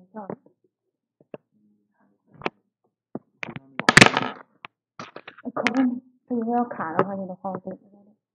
笑的。可不，这以后要卡的话就得换我自己的。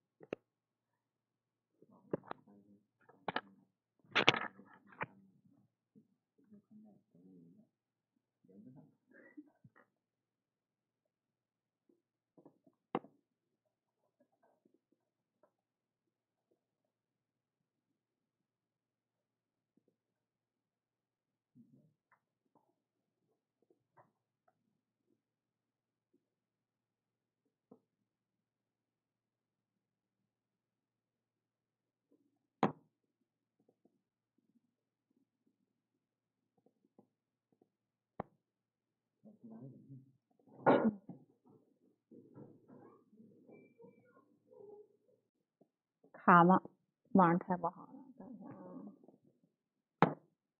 卡吗？网上太不好了，等一下啊。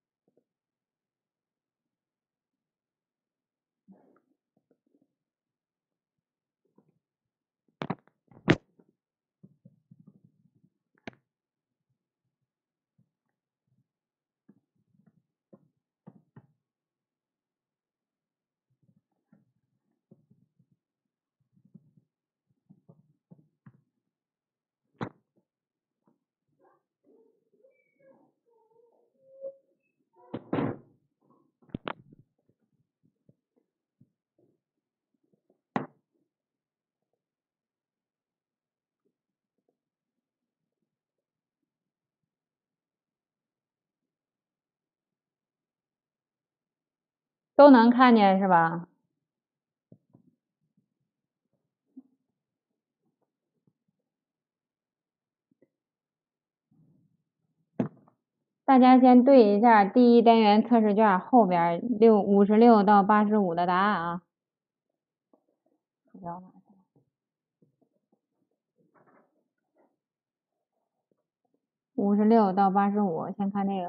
都能看见是吧？大家先对一下第一单元测试卷后边56到85的答案啊。56到85，先看这个。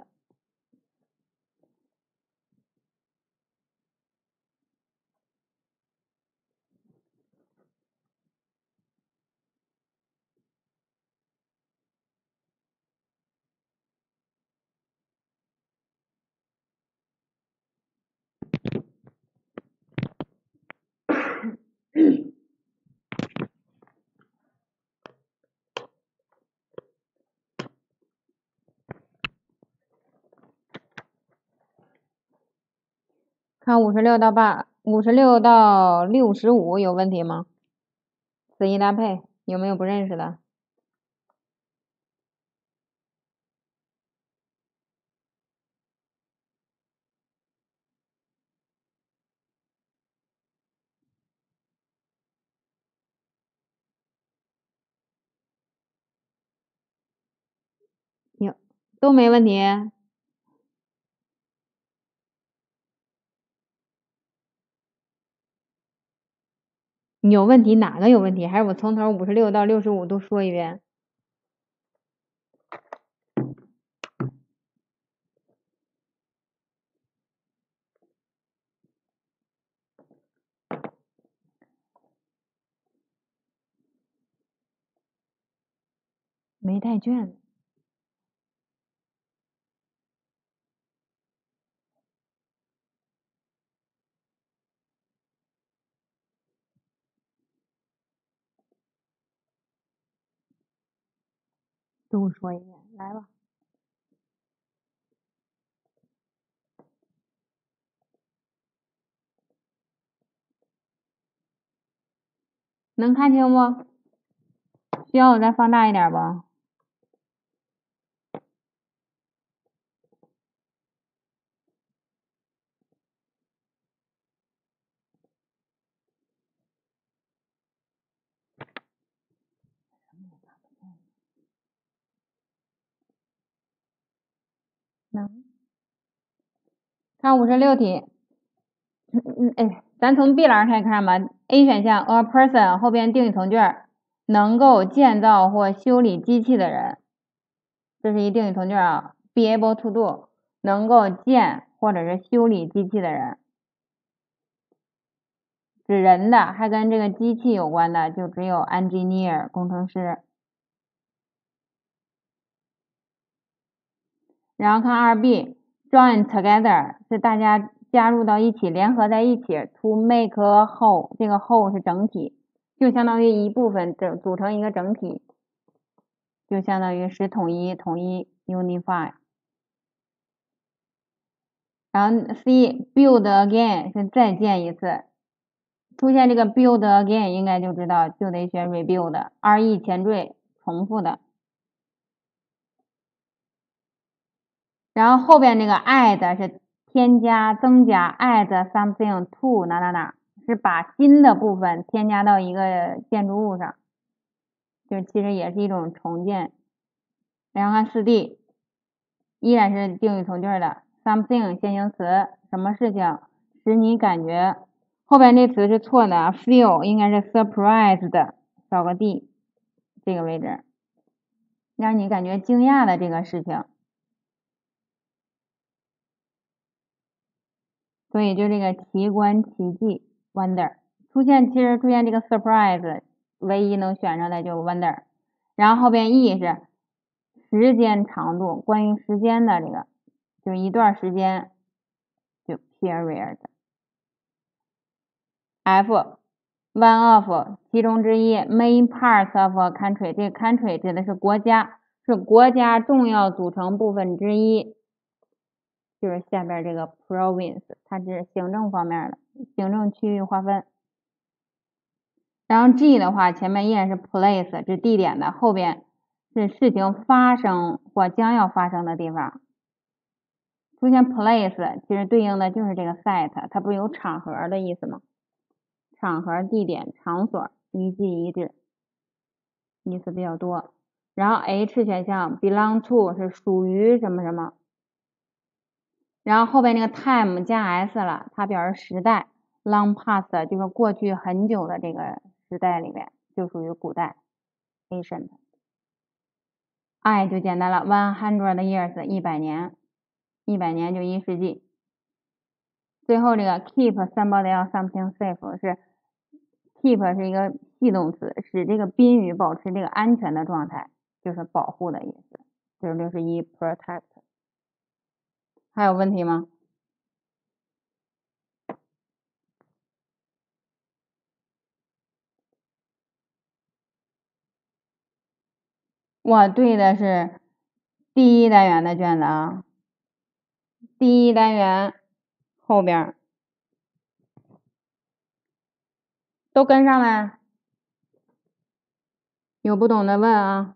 看56到65有问题吗？词义搭配有没有不认识的？有，都没问题。有问题哪个有问题？还是我从头56到65都说一遍？没带卷子。都说一遍，来吧。能看清不？需要我再放大一点不？能。看56题。咱从 B 栏开始看吧。A 选项 a person 后边定语从句，能够建造或修理机器的人，这是一定语从句啊。be able to do 能够建或者是修理机器的人，指人的还跟这个机器有关的就只有 engineer 工程师。然后看2B， join together 是大家加入到一起，联合在一起 to make a whole， 这个 whole 是整体，就相当于一部分组成一个整体，就相当于使统一 unify。然后 C build again 是再建一次，出现这个 build again 应该就知道就得选 rebuild，re 前缀重复的。然后后边这个 add 是添加增加 add something to 哪哪哪，是把新的部分添加到一个建筑物上，就其实也是一种重建。然后看4D 依然是定语从句的 something 先行词，什么事情使你感觉，后边这词是错的 feel 应该是 surprised 少个 d 这个位置，让你感觉惊讶的这个事情。所以就这个奇观奇迹 wonder 其实出现这个 surprise 唯一能选上的就 wonder， 然后后边 e 是时间长度，关于时间的这个就是一段时间，就 period。 F one of 其中之一 main parts of a country， 这个 country 指的是国家，是国家重要组成部分之一，就是下边这个 province， 它是行政方面的行政区域划分。然后 G 的话，前面依然是 place 指地点的，后边是事情发生或将要发生的地方。出现 place 其实对应的就是这个 site， 它不是有场合的意思吗？场合、地点、场所一记一致，意思比较多。然后 H 选项 belong to 是属于什么什么，然后后边那个 time 加 s 了，它表示时代 long past 就是过去很久的这个时代里面，就属于古代 ancient。 I 就简单了 100 years 100年，100年就1世纪。最后这个 keep somebody or something safe 是 keep 是一个系动词，使这个宾语保持这个安全的状态，就是保护的意思。就是61 protect。 还有问题吗？我对的是第一单元的卷子啊，第一单元后边都跟上来，有不懂的问啊。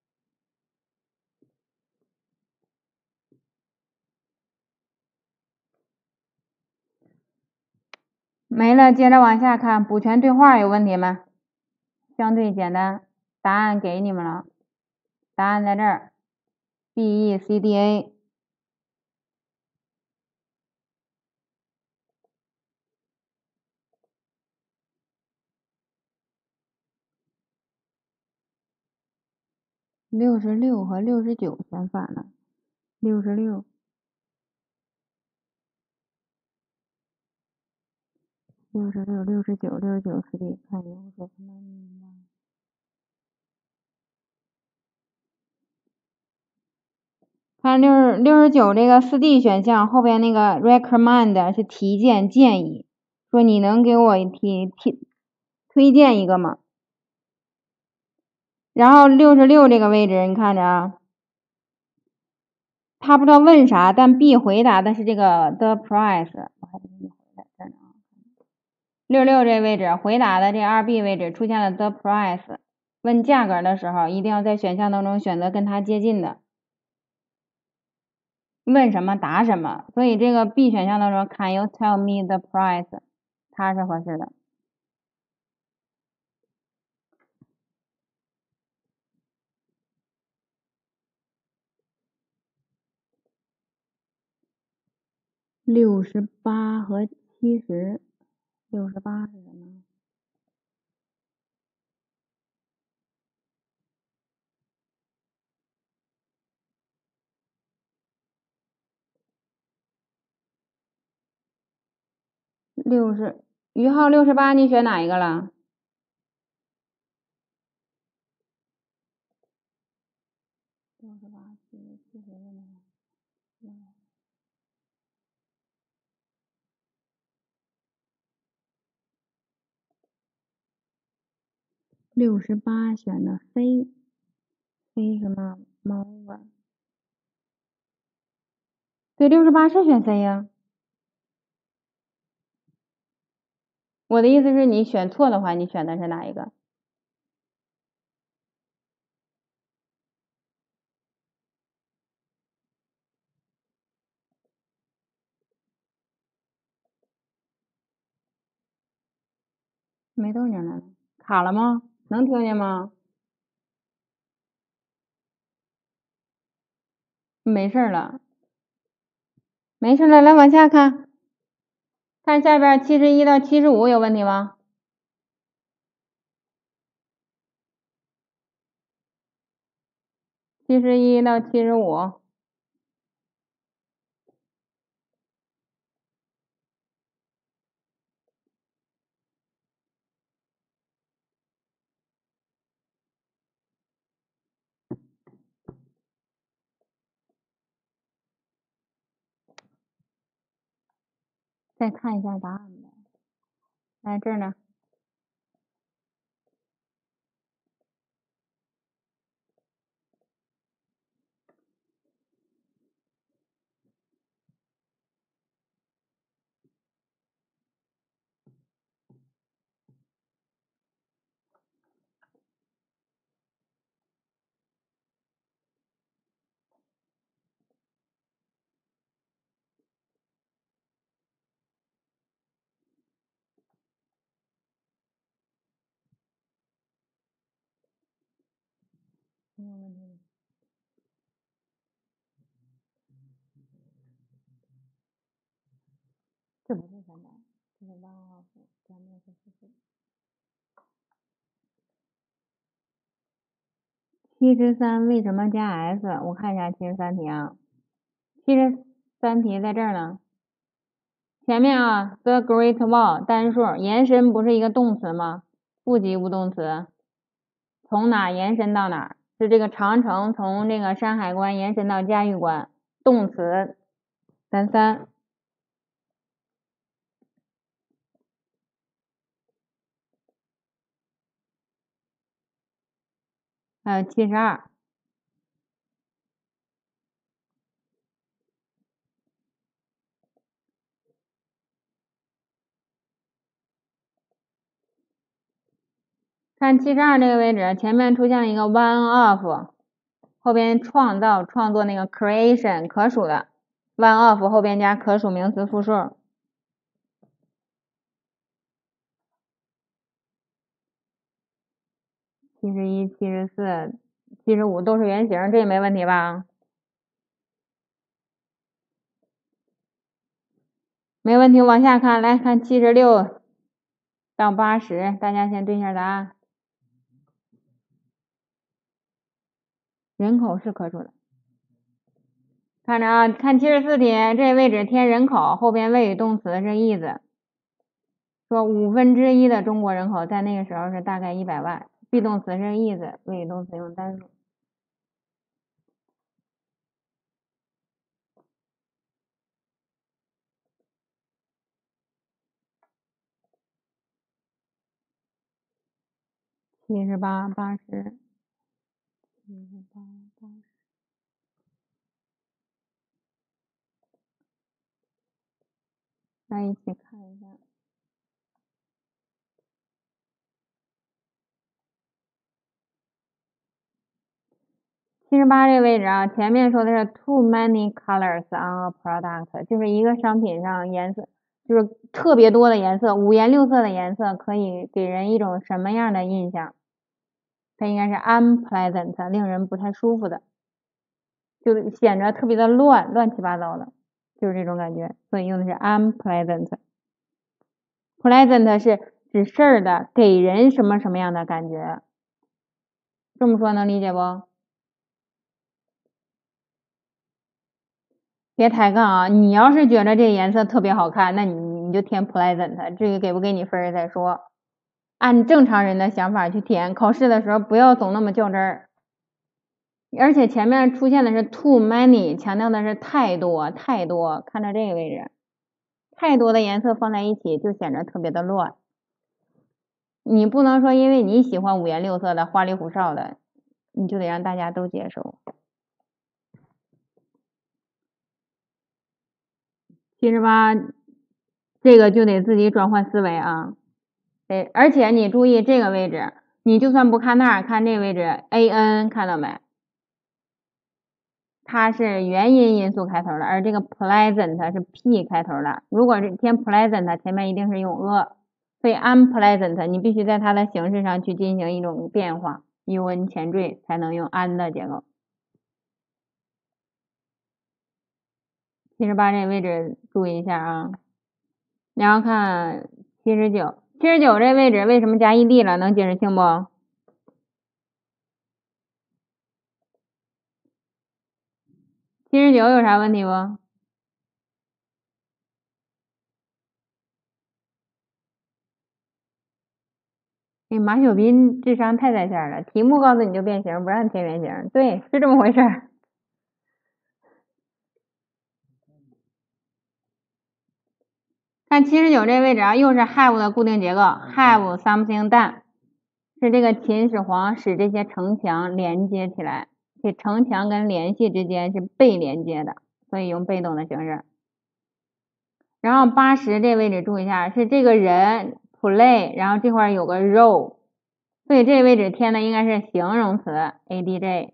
没了，接着往下看，补全对话有问题吗？相对简单，答案给你们了，答案在这儿 ，BECDA。66和69选反了，66。66、69、69 4D， 看有说他们明白。看69这个4D 选项后边那个 recommend 是提荐建议，说你能给我推荐一个吗？然后66这个位置你看着啊，他不知道问啥，但 B 回答的是这个 the price。我还得给你回来这儿呢。66这位置回答的这 2B 位置出现了 the price， 问价格的时候一定要在选项当中选择跟它接近的。问什么答什么，所以这个 B 选项当中 Can you tell me the price 它是合适的。68和70，68是什么？60于浩68你选哪一个了？68、70、70 68选的 C 什么猫啊？对，68是选 C 呀。我的意思是你选错的话，你选的是哪一个？没动静了，卡了吗？能听见吗？没事了，没事了，来往下看，看下边71到75有问题吗？71到75。再看一下答案吧。来这儿呢。没有问题。这不是300，这是1号加面是73为什么加 S？ 我看一下73题啊，73题在这儿呢。前面啊 ，the Great Wall 单数延伸不是一个动词吗？不及物动词，从哪延伸到哪？是这个长城从这个山海关延伸到嘉峪关，动词33。还有72。看72这个位置，前面出现了一个 one of， 后边创作那个 creation 可数的 one of 后边加可数名词复数。71、74、75都是原型，这也没问题吧？没问题，往下看，来看76到80，大家先对一下答案。人口是可数的。看着啊，看74题，这位置填人口，后边谓语动词是 is， 说1/5的中国人口在那个时候是大概100万，be 动词是 is， 谓语动词用单数。78、80、78、80。来一起看一下。78这个位置啊，前面说的是 too many colors on a product， 就是一个商品上颜色就是特别多的颜色，五颜六色的颜色可以给人一种什么样的印象？它应该是 unpleasant， 令人不太舒服的，就显得特别的乱七八糟的，就是这种感觉，所以用的是 unpleasant。pleasant 是指事儿的，给人什么什么样的感觉？这么说能理解不？别抬杠啊！你要是觉得这个颜色特别好看，那你就填 pleasant， 至于给不给你分再说。按正常人的想法去填，考试的时候不要总那么较真儿。而且前面出现的是 too many， 强调的是太多，看到这个位置，太多的颜色放在一起就显得特别的乱。 你不能说因为你喜欢五颜六色的花里胡哨的，你就得让大家都接受。78，这个就得自己转换思维啊。对，而且你注意这个位置，你就算不看那儿，看这个位置 an 看到没？它是元音因素开头的，而这个 pleasant 是 p 开头的。如果是填 pleasant，前面一定是用 a， 所以 unpleasant 你必须在它的形式上去进行一种变化，un 前缀才能用 an 的结构。78这位置注意一下啊，然后看79，79这位置为什么加 ed 了？能解释清不？79有啥问题不？马小斌智商太在线了，题目告诉你就变形，不让填原形，对，是这么回事。看79这位置啊，又是 have 的固定结构 ，have something done， 是这个秦始皇使这些城墙连接起来，这城墙跟联系之间是被连接的，所以用被动的形式。然后80这位置注意一下，是这个人 play， 然后这块有个 role， 所以这位置填的应该是形容词 adj。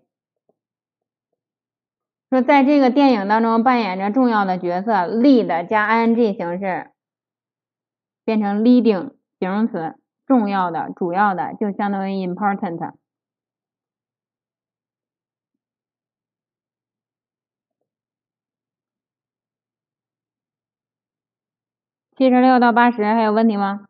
说在这个电影当中扮演着重要的角色 ，lead 加 ing 形式变成 leading 形容词，重要的、主要的就相当于 important。76到80还有问题吗？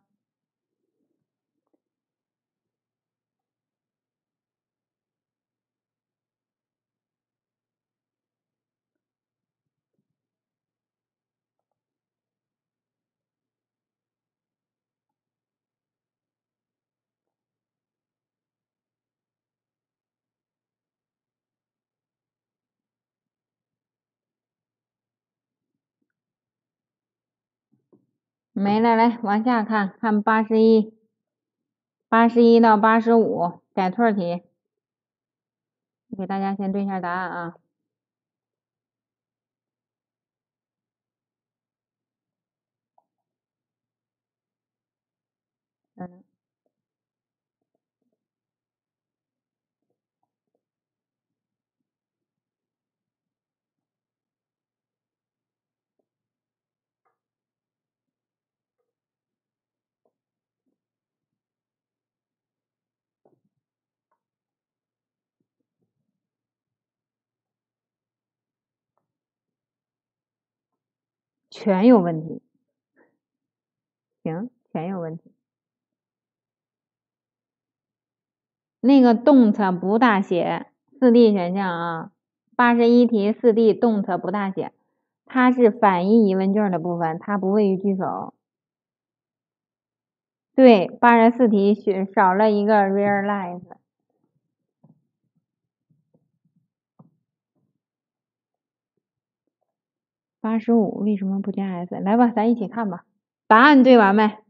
没了，来往下看，看81到85改错题，给大家先对一下答案啊。全有问题，行，全有问题。那个动词不大写，4D 选项啊，81题4D 动词不大写，它是反义疑问句的部分，它不位于句首。对，84题少了一个 realize。85为什么不加 s？ 来吧，咱一起看吧。答案对完没？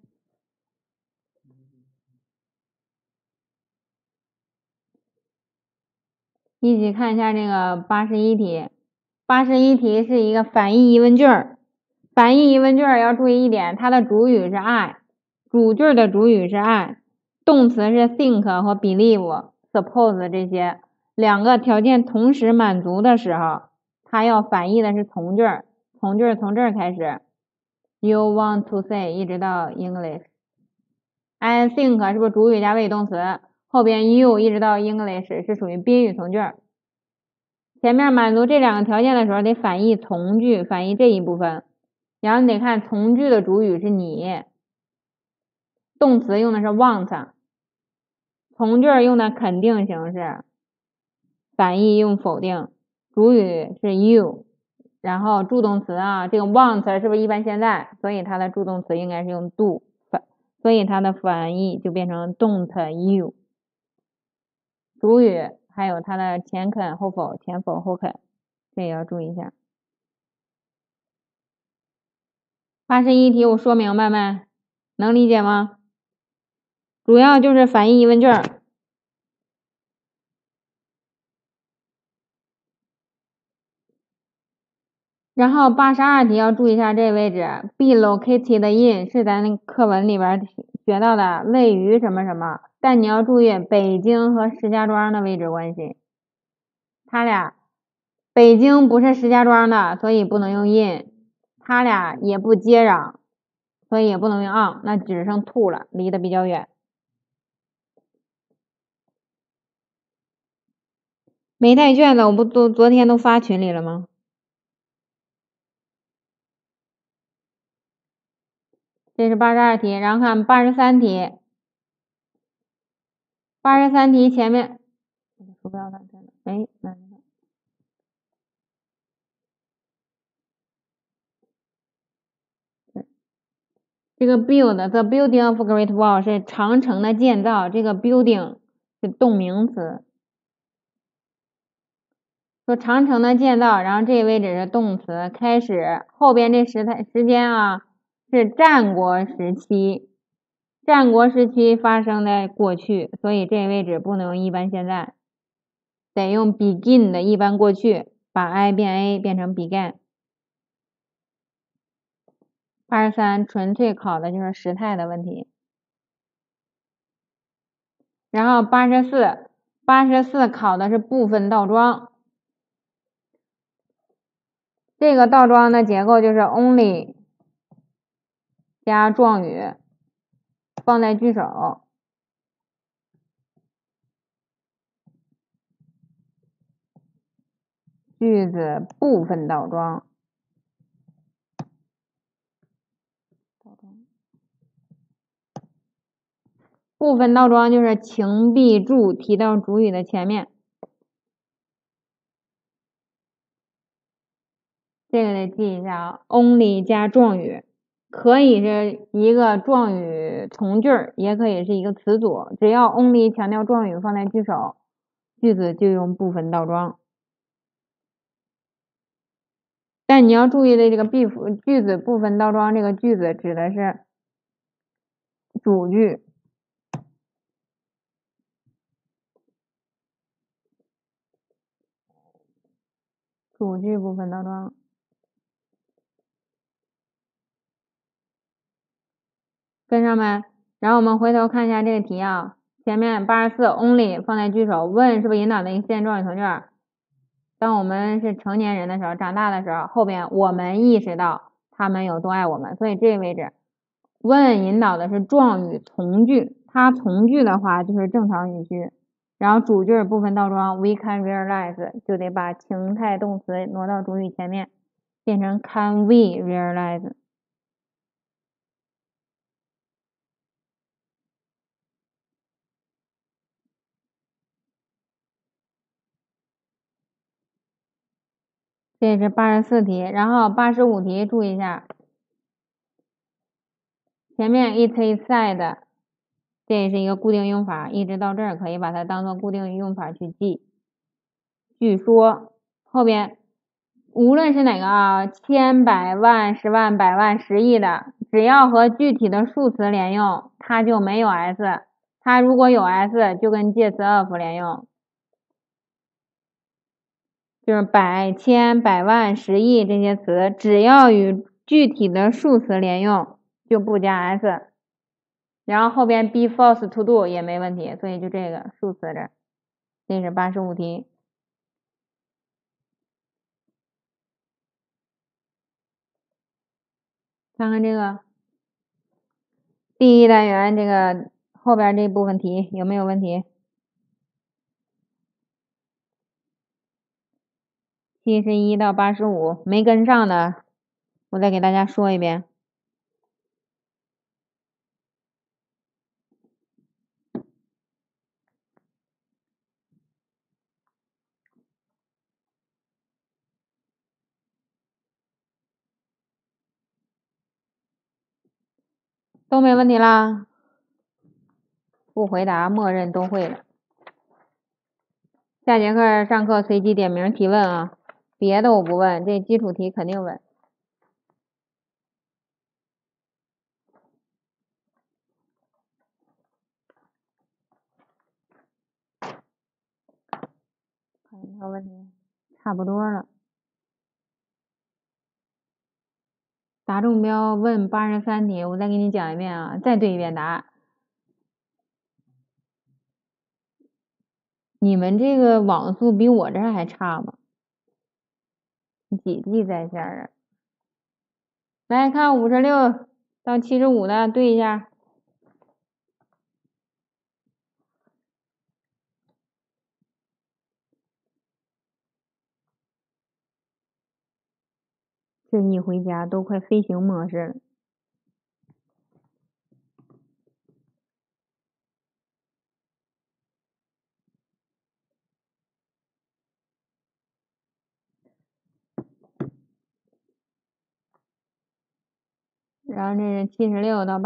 一起看一下这个81题。81题是一个反义疑问句，反义疑问句要注意一点，它的主语是 I， 主句的主语是 I， 动词是 think 和 believe、suppose 这些，两个条件同时满足的时候，它要反义的是从句，从句从这儿开始 ，You want to say 一直到 English。I think 是不是主语加谓语动词？后边 you 一直到 English 是属于宾语从句。前面满足这两个条件的时候，得反义从句，反义这一部分。然后你得看从句的主语是你，动词用的是 want， 从句用的肯定形式，反义用否定，主语是 you， 然后助动词啊，这个 want 是不是一般现在？所以它的助动词应该是用 do， 所以它的反义就变成动词 you。主语还有它的前肯后否，前否后肯，这也要注意一下。81题我说明白没？能理解吗？ 主要就是反义疑问句。然后82题要注意一下这个位置 ，be located in 是咱课文里边学到的，位于什么什么，但你要注意北京和石家庄的位置关系，它俩北京不是石家庄的，所以不能用 in， 它俩也不接壤，所以也不能用 on， 那只剩 to 了，离得比较远。没带卷子，我不都昨天都发群里了吗？这是82题，然后看83题。83题前面，鼠标在这呢，哎，这个 build，the building of Great Wall 是长城的建造，这个 building 是动名词。说长城的建造，然后这个位置是动词，开始后边这时间啊是战国时期，战国时期发生的过去，所以这个位置不能用一般现在，得用 begin 的一般过去，把 I 变 A 变成 began。83纯粹考的就是时态的问题。然后84考的是部分倒装。这个倒装的结构就是 only 加状语放在句首，句子部分倒装。部分倒装就是请必注提到主语的前面，这个得记一下啊。only 加状语，可以是一个状语从句，也可以是一个词组，只要 only 强调状语放在句首，句子就用部分倒装。但你要注意的这个句子部分倒装，这个句子指的是主句。主句部分倒装。跟上没？然后我们回头看一下这个题啊，前面84 only 放在句首，问是不是引导的一个现状语从句？当我们是成年人的时候，长大的时候，后边我们意识到他们有多爱我们，所以这个位置问引导的是状语从句，它从句的话就是正常语序，然后主句部分倒装 we can realize 就得把情态动词挪到主语前面，变成 can we realize。这是84题，然后85题注意一下，前面 it is said 这是一个固定用法，一直到这儿可以把它当做固定用法去记。据说后边无论是哪个啊，千百万十万百万十亿的，只要和具体的数词连用，它就没有 s， 它如果有 s 就跟介词 of 连用。就是百、千、百万、十亿这些词，只要与具体的数词连用，就不加 s。然后后边 be forced to do 也没问题，所以就这个数词这，这是85题。看看这个第一单元这个后边这部分题有没有问题？71到85没跟上的，我再给大家说一遍。都没问题啦？不回答默认都会了。下节课上课随机点名提问啊，别的我不问，这基础题肯定问。 个问题差不多了。答中标问83题，我再给你讲一遍啊，再对一遍答案。你们这个网速比我这还差吗？几 G 在线啊？来看56到75的对一下。这一回家都快飞行模式了。然后这是76到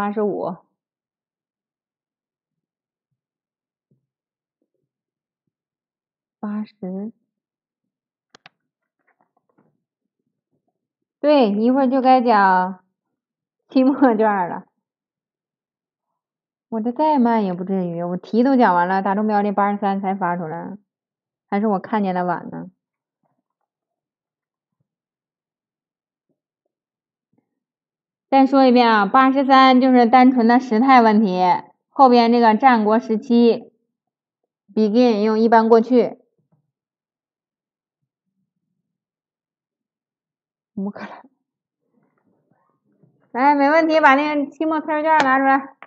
85。80。对，一会儿就该讲期末卷了。我这再慢也不至于，我题都讲完了，答中标的83才发出来，还是我看见的晚呢？再说一遍啊，83就是单纯的时态问题，后边这个战国时期 begin 用一般过去。乌克兰。来，没问题，把那个期末测试卷拿出来。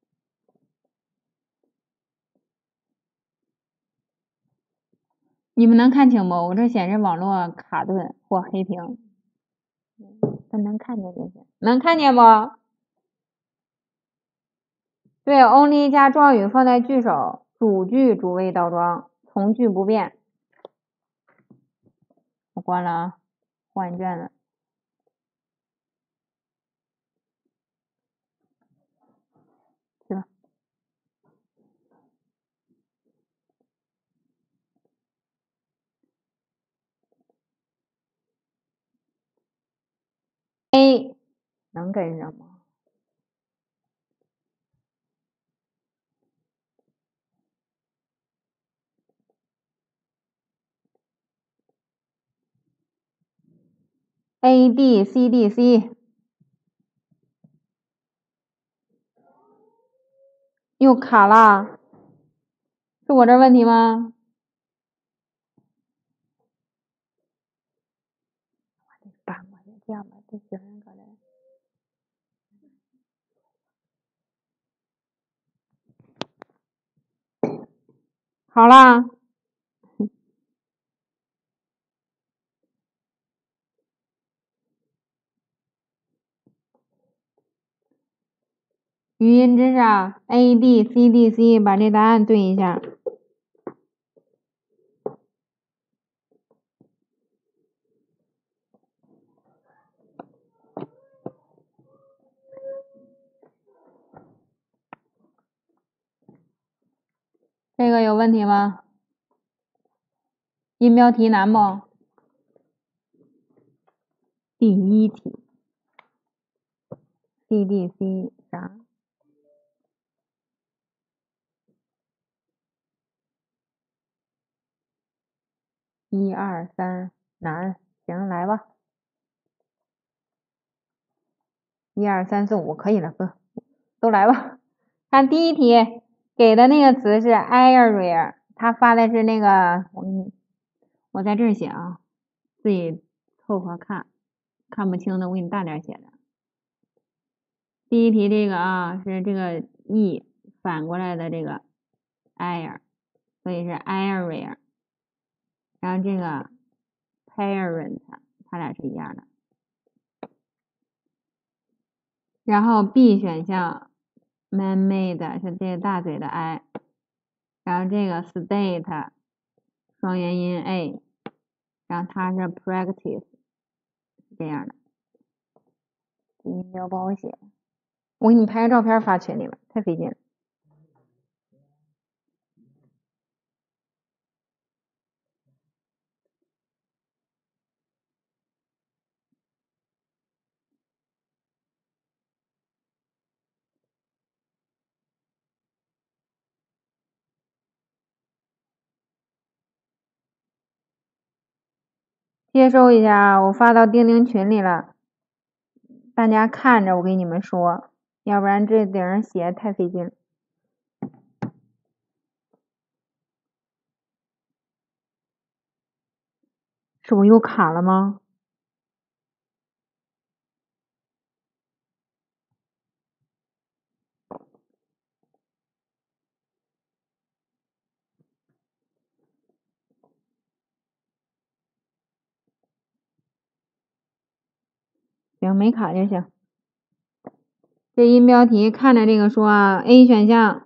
你们能看清不？我这显示网络卡顿或黑屏。它能看见就行，能看见不？对 ，only 加状语放在句首，主句主谓倒装，从句不变。我关了啊，换卷子。去吧。A 能跟上吗？A D C D C 又卡了，是我这问题吗？搬过去，这样吧，这学生搁这。好啦。语音之上 A B C D C 把这答案对一下。这个有问题吗？音标题难不？第一题 C D C 啥？1、2、3难，行，来吧。1、2、3、4、5可以了，不，都来吧。看第一题给的那个词是 area， 它发的是那个，我在这儿写啊，自己凑合看，看不清的我给你大点写的。第一题这个啊是这个 e 反过来的这个 air， 所以是 area， 然后这个 parent 它俩是一样的。然后 B 选项 man-made 是这个大嘴的 I， 然后这个 state 双元音 A， 然后它是 practice 是这样的。音标不好写，我给你拍个照片发群里了，太费劲了。 接收一下啊，我发到钉钉群里了，大家看着我给你们说，要不然这顶上写太费劲了。是我又卡了吗？行，没卡就行。这音标题看着这个说啊 ，A 选项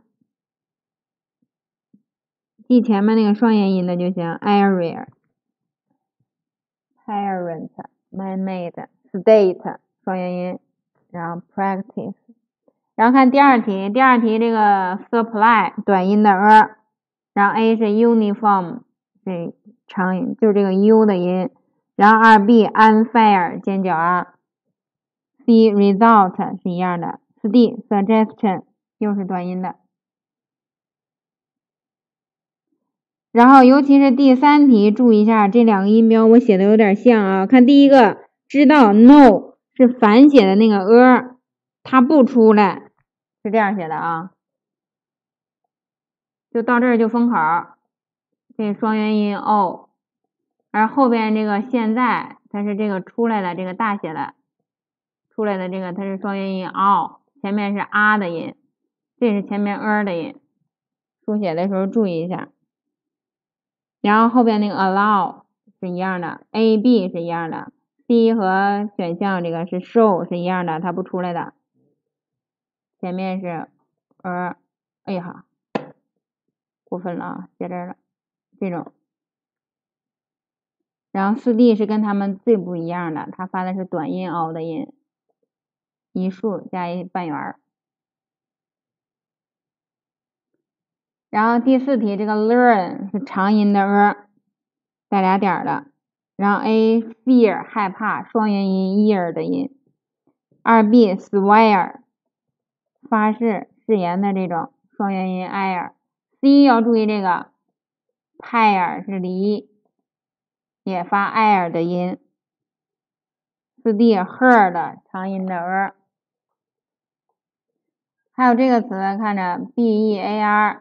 记前面那个双元音的就行 ，area、parent、man-made、state 双元音，然后 practice， 然后看第二题，第二题这个 supply 短音的 然后 A 是 uniform 是长音，就是这个 U 的音，然后2B unfair 尖角 R，C result 是一样的。4D suggestion 又是短音的，然后尤其是第3题，注意一下这两个音标，我写的有点像啊。看第一个，知道 no 是反写的那个它不出来，是这样写的啊。就到这儿就封口，这双元音 o， 而后边这个现在它是这个出来的这个大写的出来的这个它是双元音 o， 前面是 r 的音，这是前面的音，书写的时候注意一下。然后后边那个 allow 是一样的 ，a、b 是一样的 ，c 和选项这个是 show 是一样的，它不出来的。前面是哎呀，过分了啊，写这儿了，这种。然后4D 是跟他们最不一样的，它发的是短音 o 的音，一竖加一半圆。然后第4题这个 learn 是长音的带俩点的，然后 A fear 害怕双元音 ear 的音，2B swear 发誓誓言的这种双元音 air，C 要注意这个 pear 是梨，也发 air 的音。4D her 的长音的还有这个词看着 bear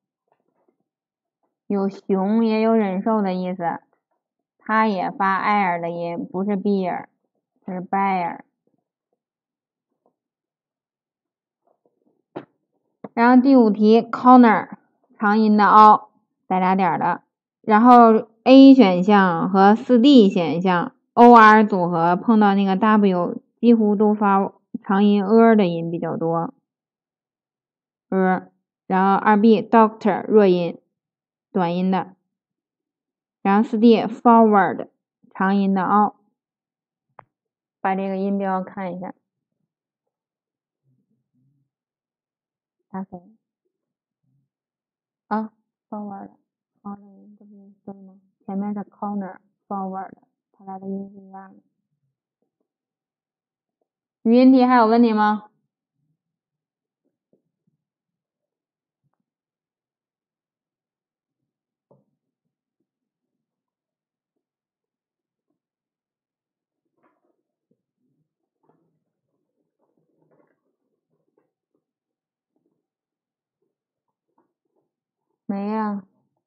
有熊也有忍受的意思，它也发 air 的音，不是 bear， 是 bear。然后第5题 corner 长音的 o 带俩点的，然后 A 选项和4D 选项 or 组合碰到那个 w 几乎都发长音的音比较多，然后2B doctor 弱音短音的，然后4D forward 长音的 o， 把这个音标看一下。打谁啊 ？forward 的音这不是对吗？前面是 corner forward， 它俩的音是一样的。语音题还有问题吗？没呀。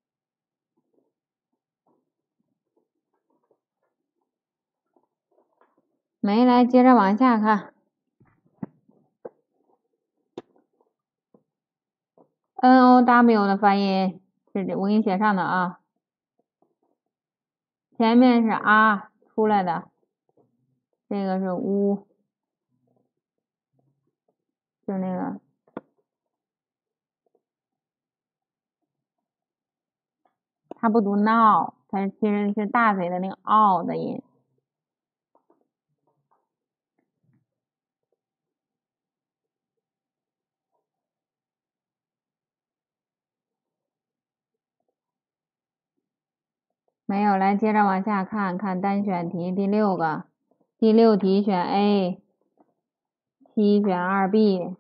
没，来接着往下看。NOW 的发音是我给你写上的啊，前面是 R 出来的，这个是 U， 就那个，它不读 now， 它其实是大嘴的那个 o 的音。没有，来接着往下看看单选题第6个，第6题选 A， 7选 2B，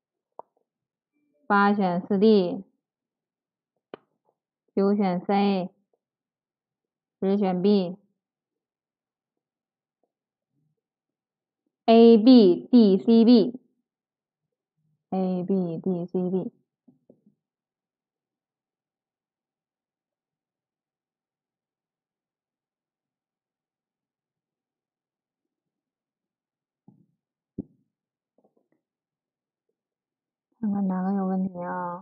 8选 4D， 9选 C， 10选 B， A B D C B A B D C B。看看哪个有问题啊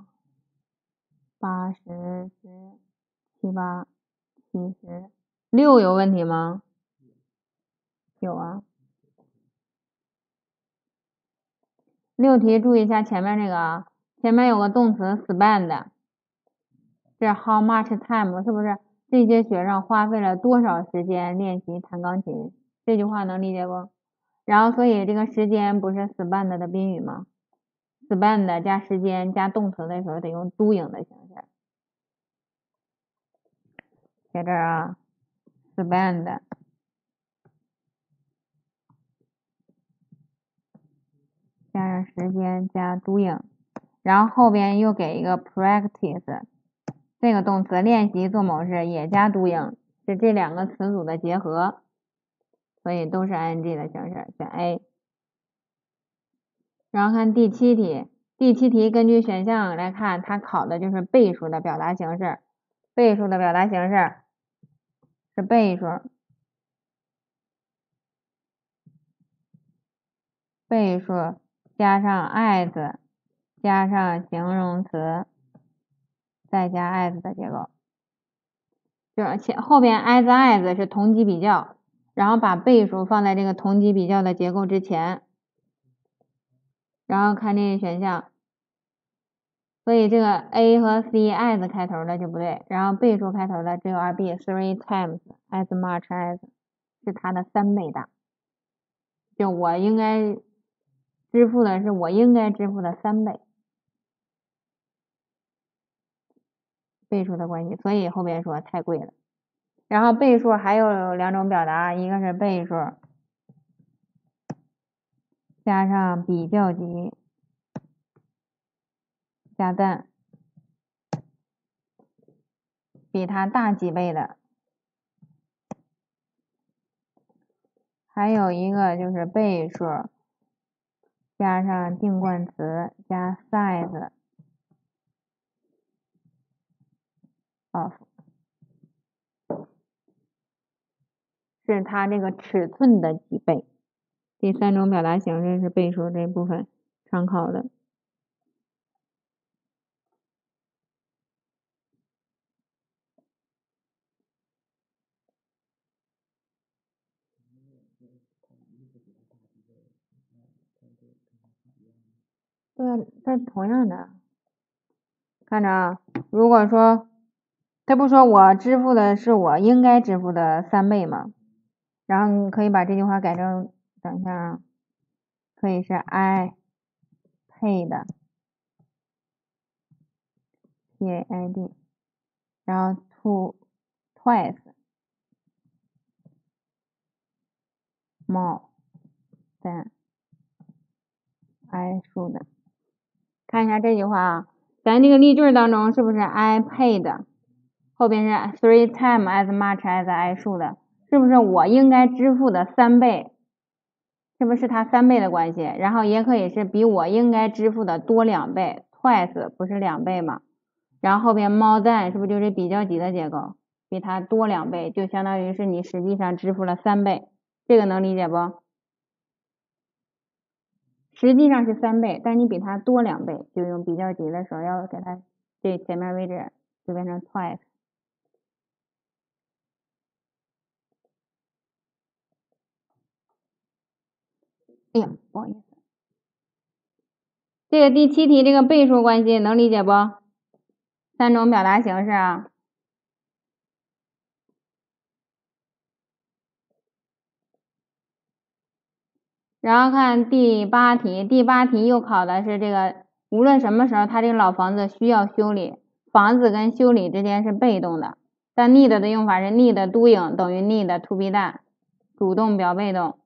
？8、10、10、7、8、70。6有问题吗？有啊。6题注意一下前面这个啊，前面有个动词 spend， 这 how much time 是不是这些学生花费了多少时间练习弹钢琴？这句话能理解不？然后所以这个时间不是 spend 的宾语吗？ spend 加时间加动词的时候得用 doing 的形式。写这儿啊 spend 加上时间加 doing， 然后后边又给一个 practice， 这个动词练习做某事也加 doing， 是这两个词组的结合，所以都是 ing 的形式，选 A。 然后看第7题，第7题根据选项来看，它考的就是倍数的表达形式，倍数的表达形式是倍数，倍数加上 as 加上形容词再加 as 的结构，就是后边 as 是同级比较，然后把倍数放在这个同级比较的结构之前，然后看这个选项，所以这个 A 和 C as 开头的就不对，然后倍数开头的只有2B 3 times as much as 是它的3倍大，就我应该支付的是我应该支付的3倍，倍数的关系，所以后边说太贵了。然后倍数还有2种表达，一个是倍数加上比较级加赞，比它大几倍的，还有一个就是倍数加上定冠词加 size of， 是它这个尺寸的几倍。第3种表达形式是倍数这部分常考的。对，这同样的，看着啊，如果说他不说我支付的是我应该支付的3倍吗？然后你可以把这句话改成，等一下啊，可以是 I paid PAID， 然后 twice more than I should。 看一下这句话啊，咱这个例句当中是不是 I paid 后边是 3 times as much as I should， 是不是我应该支付的3倍？是不是它3倍的关系？然后也可以是比我应该支付的多2倍 ，twice 不是2倍吗？然后后边 more than 是不是就是比较级的结构？比它多2倍，就相当于是你实际上支付了3倍，这个能理解不？实际上是3倍，但你比它多2倍，就用比较级的时候要给它这前面位置就变成 twice。哎呀，不好意思，这个第7题这个倍数关系能理解不？3种表达形式啊。然后看第8题，第8题又考的是这个，无论什么时候它这个老房子需要修理，房子跟修理之间是被动的，但 need 的用法是 need doing 等于 need to be done， 主动表被动。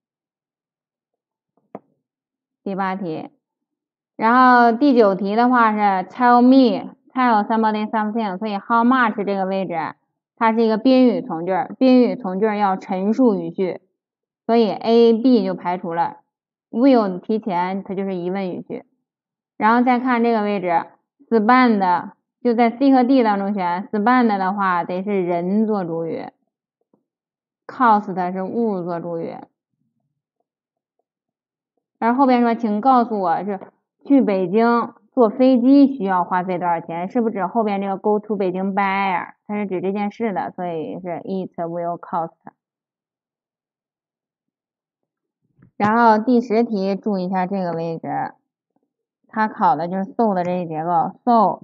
第8题，然后第9题的话是 tell me tell somebody something， 所以 how much 这个位置它是一个宾语从句，宾语从句要陈述语序， 所以 A、B 就排除了。will 提前，它就是疑问语句。然后再看这个位置 ，spend 就在 C 和 D 当中选 spend 的话，得是人做主语 ，cost 是物做主语。而后边说，请告诉我是去北京坐飞机需要花费多少钱？是不是指后边这个 go to 北京 by air？ 它是指这件事的，所以是 it will cost。然后第10题注意一下这个位置，它考的就是 so 的这一结构 ，so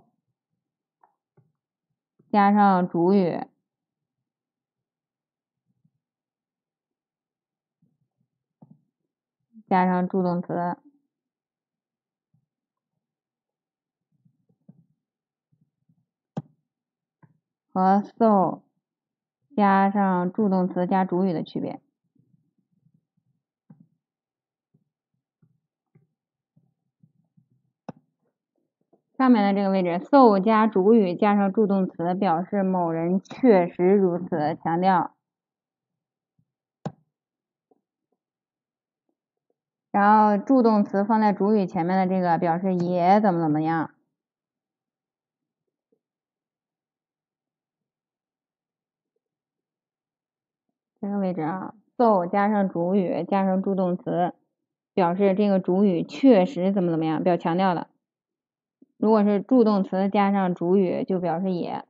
加上主语加上助动词。和 so 加上助动词加主语的区别。上面的这个位置 ，so 加主语加上助动词，表示某人确实如此，强调。然后助动词放在主语前面的这个，表示也怎么样。这个位置啊 ，so 加上主语加上助动词，表示这个主语确实怎么样，表强调的。如果是助动词加上主语，就表示也。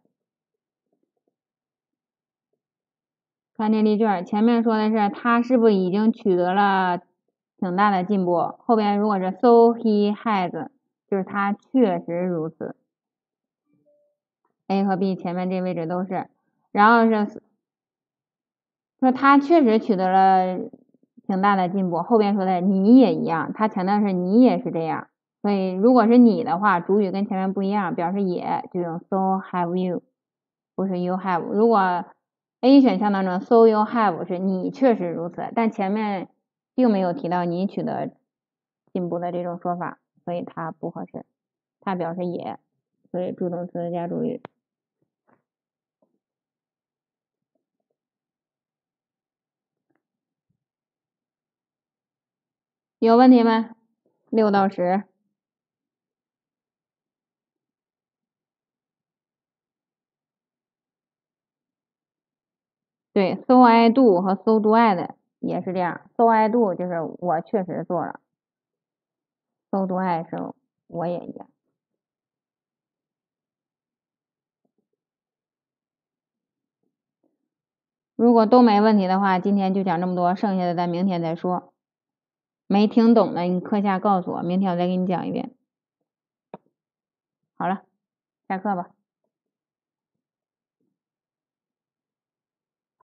看这例句，前面说的是他是不是已经取得了挺大的进步，后边如果是 so he has， 就是他确实如此。A 和 B 前面这位置都是，然后是说他确实取得了挺大的进步，后边说的你也一样，他强调是你也是这样，所以如果是你的话，主语跟前面不一样，表示也就用 so have you， 不是 you have。如果 A 选项当中 so you have 是你确实如此，但前面并没有提到你取得进步的这种说法，所以它不合适，它表示也，所以助动词加主语。有问题吗？6到10。对 ，so I do 和 so do I 的也是这样。so I do 就是我确实做了 ，so do I 是我也一样。如果都没问题的话，今天就讲这么多，剩下的咱明天再说。没听懂的你课下告诉我，明天我再给你讲一遍。好了，下课吧。